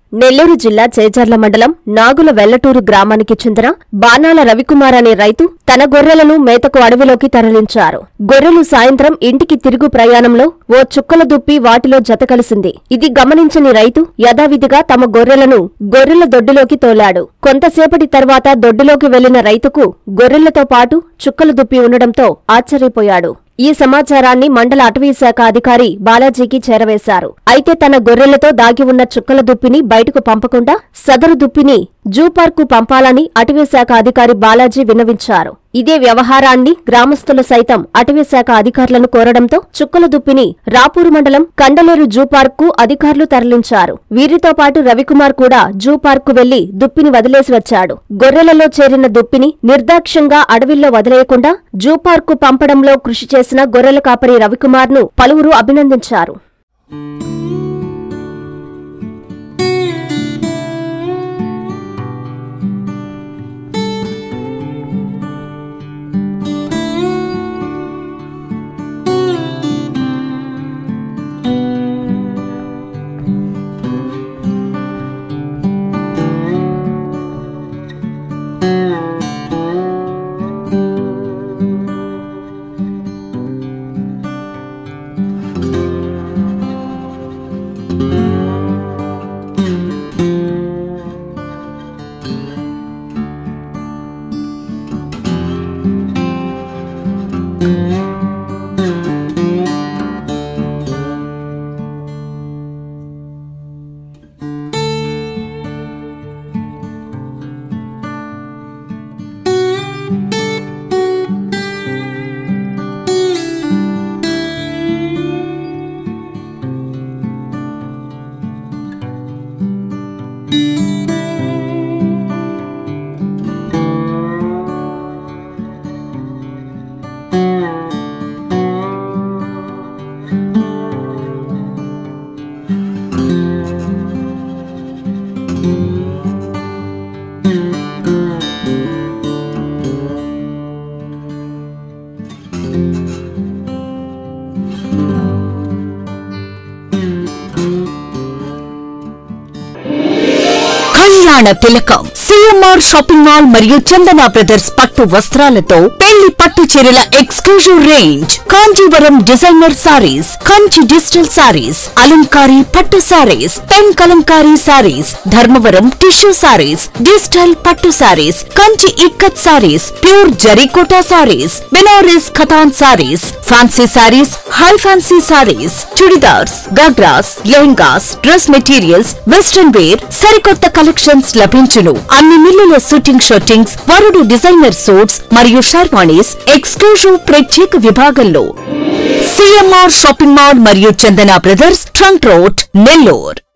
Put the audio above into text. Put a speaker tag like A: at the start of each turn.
A: నెల్లూరు జిల్లా చేజర్ల మండలం నాగుల వెల్లటూరు గ్రామానికి చెందిన బాణాల రవికుమార్ అనే రైతు తన గొర్రెలను మేతకు అడవిలోకి తరలించారు. గొర్రెలు సాయంత్రం ఇంటికి తిరుగు ప్రయాణంలో ఓ చుక్కల దుప్పి వాటిలో జతకలిసింది. ఇది గమనించని రైతు యథావిధిగా తమ గొర్రెలను గొర్రెల దొడ్డిలోకి తోలాడు. కొంతసేపటి తర్వాత దొడ్డిలోకి వెళ్లిన రైతుకు గొర్రెలతో పాటు చుక్కల దుప్పి ఉండడంతో ఆశ్చర్యపోయాడు. ఈ సమాచారాన్ని మండల అటవీశాఖ అధికారి బాలాజీకి చేరవేశారు. అయితే తన గొర్రెలతో దాగి ఉన్న చుక్కల దుప్పిని బయటకు పంపకుండా సదరు దుప్పిని జూ పార్కు పంపాలని అటవీశాఖ అధికారి బాలాజీ విన్నవించారు. ఇదే వ్యవహారాన్ని గ్రామస్తులు సైతం అటవీశాఖ అధికారులను కోరడంతో చుక్కల దుప్పిని రాపూరు మండలం కండలేరు జూ పార్కు అధికారులు తరలించారు. వీరితో పాటు రవికుమార్ కూడా జూ పార్కు వెళ్లి దుప్పిని వదిలేసి వచ్చాడు. గొర్రెలలో చేరిన దుప్పిని నిర్దాక్ష్యంగా అడవిల్లో వదిలేయకుండా జూ పార్కు పంపడంలో కృషి చేసిన గొర్రెల కాపరి రవికుమార్ ను పలువురు అభినందించారు.
B: కళ్యాణ తిలకం సిఎంఆర్ షాపింగ్ మాల్ మరియు చందన బ్రదర్స్ పట్టు వస్త్రాలతో పెళ్లి పట్టు చీరల exclusive range, Kanjeevaram designer sarees, Kanchi digital sarees, Alankari పట్టు sarees, pen Kalamkari sarees, Dharmavaram tissue sarees, digital పట్టు sarees, Kanchi ikkat sarees, pure Zarikota sarees, Banaras Katan sarees, fancy sarees, high fancy sarees, churidars, ghagras, lehengas, dress materials, western wear, సరికొత్త కలెక్షన్స్ లభించును. అన్ని మిల్లుల షూటింగ్ షర్టింగ్స్, వరుడు డిజైనర్ సూట్స్ మరియు sherwanis exclusive ప్రత్యేక విభాగంలో సిఎంఆర్ షాపింగ్ మాల్ మరియు Chandana brothers trunk road, Nellore.